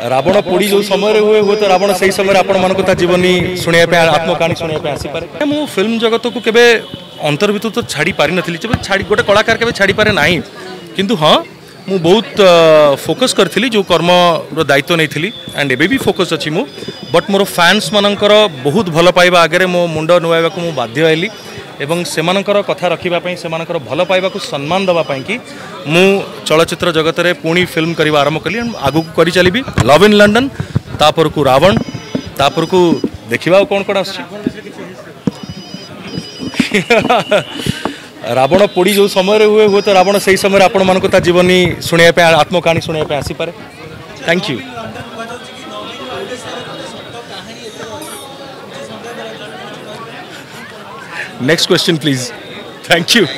रावण पोड़ी जो समय हुए हुए तो रावण से समय आपण मान जीवनी शुणा आत्मकाणी शुणा आसीपे मु फिल्म जगत को केबे अंतर्भित तो छाड़ी पारि नथिली छाड़ी गोटे कलाकार केबे छाड़ी पारे नाही किंतु हाँ मु बहुत फोकस करथिली जो कर्म रो दायित्व नहीं थी एंड एबे भी फोकस अच्छी मु बट मोर फैंस मानकर बहुत भल पाइबा आगे मो मुंड नुआइबा को मु बाध्य आइली एवं सेमानकर कथा रखिबापई सेमानकर भल पाइबा को सम्मान दवापई कि मु चलचित्र जगत रे पुणी फिल्म करबा आरंभ कली आगु को करी चलीबी लव इन लंडन तापर को रावण तापर को देखिबा कोन कोन आछि रावण पोड़ी जो समय हुए हुए तो रावण से समय आपण मान जीवनी शुणा आत्मकाणी शुणा आसीपे thank you next question please thank you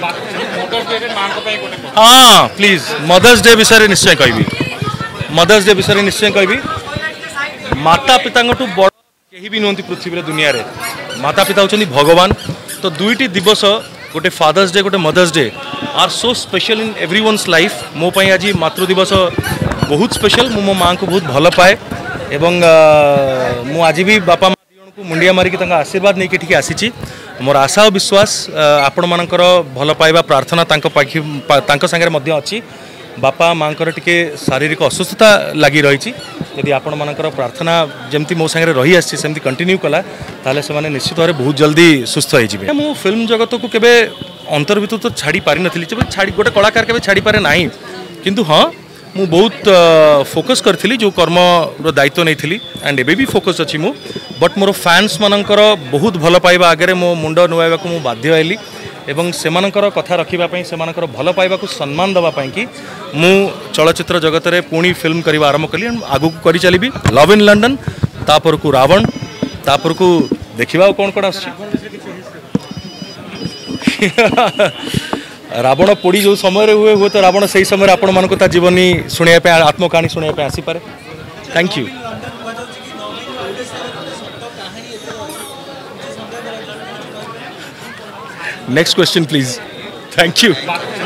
हाँ प्लीज मदर्स डे विषय निश्चय कहबी मदर्स डे विषय निश्चय कहबी माता पिता बड़ कहीं भी नुहति पृथ्वी दुनिया रे माता पिता होचंदी भगवान तो दुईटी दिवस गोटे फादर्स डे गोटे mother's day are so special in everyone's life मो पाई आज मातृ दिवस बहुत स्पेशल मो माँ को बहुत भल पाए एवं मु आज भी बापा माँ दी को मुंडिया मारिक आशीर्वाद नहीं कि आसी मोर आशा और विश्वास आपण मानकर भल पाइबा प्रार्थना तांको संगे मध्य अच्छी बापा माँकर टिके शारीरिक असुस्थता लगी रही यदि आपण मानकर प्रार्थना जमती मो संगे रही आसी सेमती कंटिन्यू कला ताले से माने निश्चित भाव बहुत जल्दी सुस्थ हो मु फिल्म जगत को केबे अंतर्भित तो छाड़ी पारि नथिली छाड़ी गोटे कलाकार केबे छाड़ी पारे नाही किंतु हाँ मु बहुत फोकस करथिली जो कर्म रो दायित्व नहीं थी एंड एबे भी फोकस अच्छी मु बट मोर फैंस मानकर बहुत भल पाइबा आगे मो मुंड नुआइबा को मु बाध्य आइली एवं सेमानकर कथा रखिबापई सेमानकर भल पाइबा को सम्मान दवापई कि मु चलचित्र जगत रे पुणी फिल्म करबा आरंभ कली आगु को करी चलीबी लव इन लंडन तापर को रावण तापर को देखिबा कोन कोन आछि रावण पोड़ी जो समय हुए हुए तो रावण से समय आपण मान जीवनी शुणा आत्मकाणी शुणा आसीपे thank you next question please thank you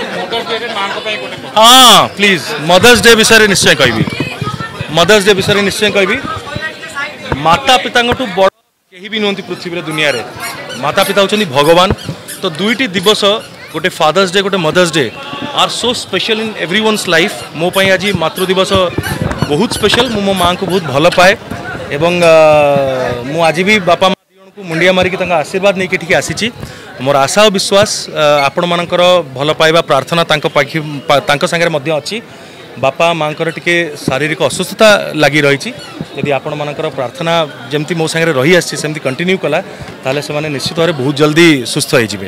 हाँ प्लीज मदर्स डे विषय निश्चय कहबी मदर्स डे विषय निश्चय कहबी माता पिता बड़ कहीं भी नुहति पृथ्वी दुनिया रे माता पिता होचंदी भगवान तो दुईटी दिवस गोटे फादर्स डे गोटे mother's day are so special in everyone's life मो पाई आज मातृ दिवस बहुत स्पेशल मो माँ को बहुत भल पाए एवं मु आज भी बापा माँ दी को मुंडिया मारिक आशीर्वाद नहीं कि आसी मोर आशा और विश्वास आपण मानकर भल पाइबा प्रार्थना तांको संगे मध्य अच्छी बापा माँकर टिके शारीरिक असुस्थता लगी रही यदि आपण मानकर प्रार्थना जमती मो संगे रही आसी सेमती कंटिन्यू कला ताले से माने निश्चित भाव बहुत जल्दी सुस्थ हो